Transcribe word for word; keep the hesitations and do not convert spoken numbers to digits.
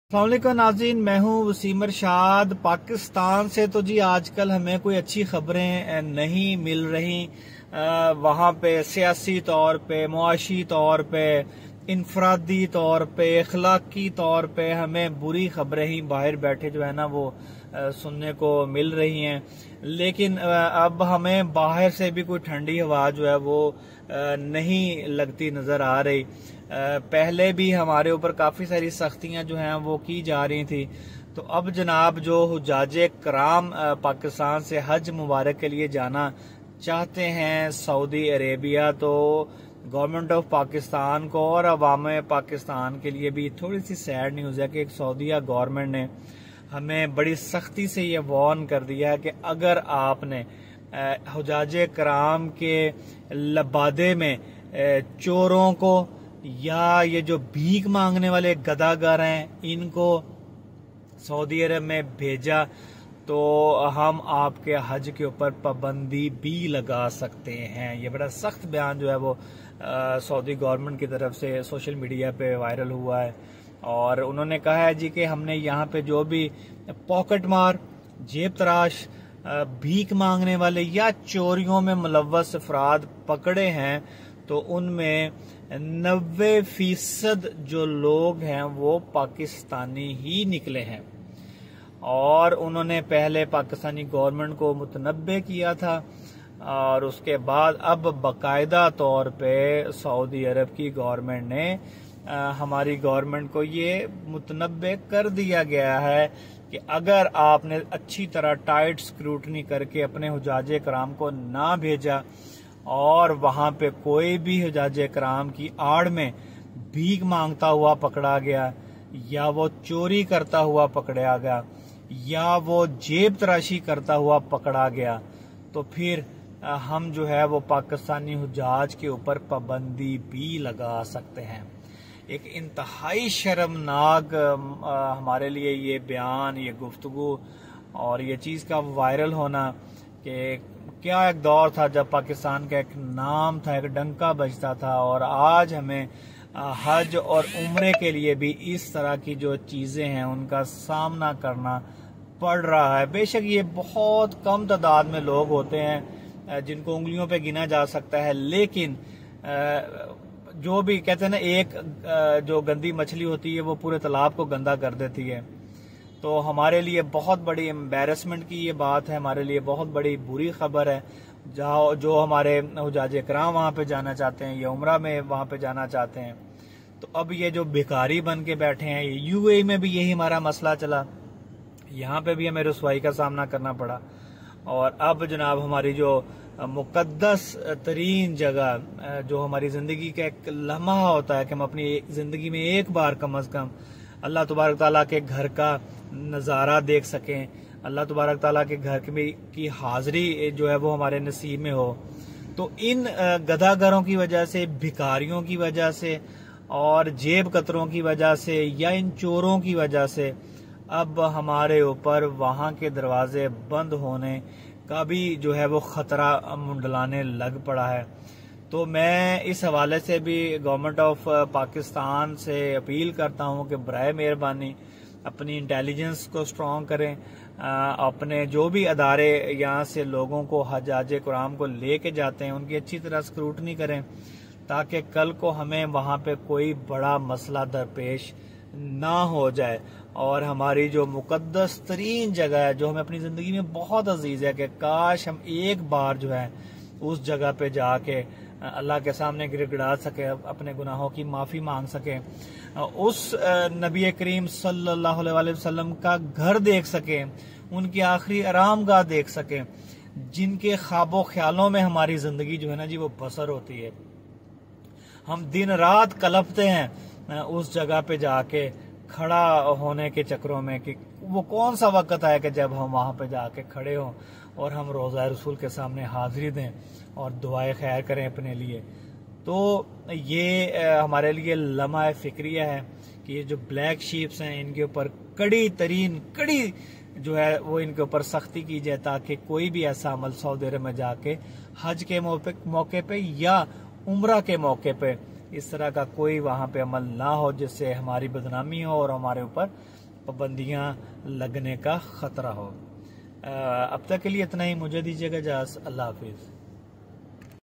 अस्सलाम वालेकुम नाज़रीन, मैं हूं वसीम अरशाद पाकिस्तान से। तो जी आजकल हमें कोई अच्छी खबरें नहीं मिल रही। वहां पे सियासी तौर पे, मुआशी तौर पे, इनफरादी तौर पे, अखलाकी तौर पे हमें बुरी खबरें ही बाहर बैठे जो है ना वो सुनने को मिल रही हैं। लेकिन अब हमें बाहर से भी कोई ठंडी हवा जो है वो नहीं लगती नजर आ रही। पहले भी हमारे ऊपर काफी सारी सख्तियां जो हैं वो की जा रही थी। तो अब जनाब जो हुज्जाजे कराम पाकिस्तान से हज मुबारक के लिए जाना चाहते हैं सऊदी अरेबिया, तो गवर्नमेंट ऑफ पाकिस्तान को और अवाम पाकिस्तान के लिए भी थोड़ी सी सैड न्यूज़ है कि एक सऊदीया गवर्नमेंट ने हमें बड़ी सख्ती से ये वार्न कर दिया है कि अगर आपने हुज्जाजे कराम के लबादे में चोरों को या ये जो भीख मांगने वाले गदागर हैं इनको सऊदी अरब में भेजा तो हम आपके हज के ऊपर पाबंदी भी लगा सकते हैं। ये बड़ा सख्त बयान जो है वो सऊदी गवर्नमेंट की तरफ से सोशल मीडिया पे वायरल हुआ है। और उन्होंने कहा है जी कि हमने यहाँ पे जो भी पॉकेट मार, जेब तराश, भीख मांगने वाले या चोरियों में मुलव्वस अफराद पकड़े हैं तो उनमें नब्बे फीसद जो लोग हैं वो पाकिस्तानी ही निकले हैं। और उन्होंने पहले पाकिस्तानी गवर्नमेंट को मुतनब्बे किया था और उसके बाद अब बाकायदा तौर पे सऊदी अरब की गवर्नमेंट ने आ, हमारी गवर्नमेंट को ये मुतनब्बे कर दिया गया है कि अगर आपने अच्छी तरह टाइट स्क्रूटनी करके अपने हुज्जाजे कराम को ना भेजा और वहां पे कोई भी हुज्जाजे कराम की आड़ में भीख मांगता हुआ पकड़ा गया या वो चोरी करता हुआ पकड़ा गया या वो जेब तराशी करता हुआ पकड़ा गया तो फिर हम जो है वो पाकिस्तानी हुज्जाज के ऊपर पाबंदी भी लगा सकते हैं। एक इंतहाई शर्मनाक हमारे लिए ये बयान, ये गुफ्तगू और ये चीज़ का वायरल होना कि क्या एक दौर था जब पाकिस्तान का एक नाम था, एक डंका बजता था और आज हमें हज और उम्रे के लिए भी इस तरह की जो चीज़ें हैं उनका सामना करना पड़ रहा है। बेशक ये बहुत कम तादाद में लोग होते हैं जिनको उंगलियों पे गिना जा सकता है, लेकिन जो भी कहते हैं ना एक जो गंदी मछली होती है वो पूरे तालाब को गंदा कर देती है। तो हमारे लिए बहुत बड़ी एम्बेरसमेंट की ये बात है, हमारे लिए बहुत बड़ी बुरी खबर है। जहाँ जो हमारे हुज्जाजे कराम वहाँ पे जाना चाहते हैं या उम्रा में वहाँ पे जाना चाहते हैं तो अब ये जो भिखारी बन के बैठे हैं, यूएई में भी यही हमारा मसला चला, यहाँ पे भी हमें रुसवाई का सामना करना पड़ा। और अब जनाब हमारी जो मुकद्दस तरीन जगह जो हमारी जिंदगी का एक लम्हा होता है कि हम अपनी जिंदगी में एक बार कम अज कम अल्लाह तबारक ताला के घर का नज़ारा देख सकें, अल्लाह तबारक ताला के घर की हाजिरी जो है वो हमारे नसीब में हो, तो इन गदागरों की वजह से, भिखारियों की वजह से और जेब कतरों की वजह से या इन चोरों की वजह से अब हमारे ऊपर वहाँ के दरवाजे बंद होने का भी जो है वो खतरा मुंडलाने लग पड़ा है। तो मैं इस हवाले से भी गवर्नमेंट ऑफ पाकिस्तान से अपील करता हूं कि बराए मेहरबानी अपनी इंटेलिजेंस को स्ट्रॉन्ग करें, अपने जो भी अदारे यहाँ से लोगों को हुज्जाजे कराम को लेके जाते हैं उनकी अच्छी तरह स्क्रूटनी करें ताकि कल को हमें वहाँ पे कोई बड़ा मसला दरपेश ना हो जाए और हमारी जो मुकद्दस तरीन जगह है जो हमें अपनी जिंदगी में बहुत अजीज है कि काश हम एक बार जो है उस जगह पे जाके अल्लाह के सामने गिड़गिड़ा सके, अपने गुनाहों की माफी मांग सके, उस नबी करीम सल्लल्लाहु अलैहि वसल्लम का घर देख सके, उनकी आखिरी आरामगाह देख सके जिनके ख्वाबों ख्यालों में हमारी जिंदगी जो है ना जी वो बसर होती है। हम दिन रात कलपते हैं उस जगह पे जाके खड़ा होने के चक्रों में कि वो कौन सा वक्त है कि जब हम वहां पे जाके खड़े हों और हम रोज़ा रसूल के सामने हाजिरी दें और दुआएं खैर करें अपने लिए। तो ये हमारे लिए लम्हा फिक्रिया है कि ये जो ब्लैक शीप्स हैं इनके ऊपर कड़ी तरीन कड़ी जो है वो इनके ऊपर सख्ती की जाए ताकि कोई भी ऐसा अमल सऊदी अरब में जाके हज के मौके पे या उम्रा के मौके पे اس طرح کا کوئی وہاں پہ عمل نہ ہو جس سے ہماری بدنامی ہو اور ہمارے اوپر پابندیاں لگنے کا خطرہ ہو۔ اب تک کے لیے اتنا ہی، مجھے دیجیے گا اجازت، اللہ حافظ۔